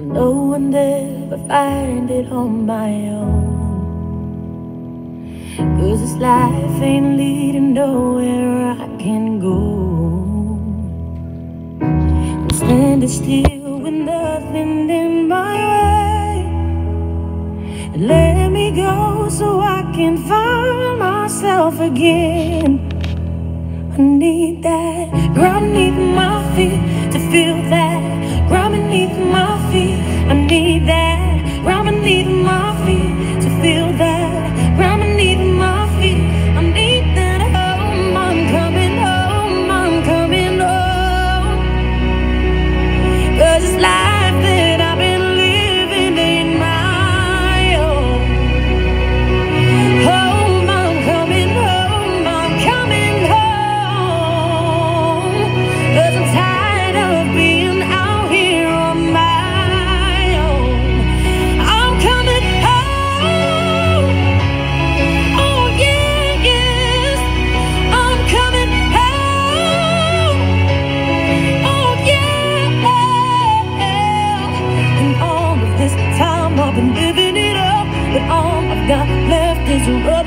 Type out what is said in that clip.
no one ever find it on my own. 'Cause this life ain't leading nowhere I can go. I'm standing still with nothing in my way. Let me go so I can find myself again. I need that ground beneath my feet to feel that ground beneath my feet. I need that ground beneath my feet to feel that ground beneath my feet. I need that home. I'm coming home. I'm coming home. 'Cause this life that I've been living ain't my own. Home, I'm coming home. I'm coming home. 'Cause I'm tired of being out here on my own. I'm coming home. Oh yeah, yes. I'm coming home. Oh yeah. And all of this time I've been living it up, but all I've got left is a rubber.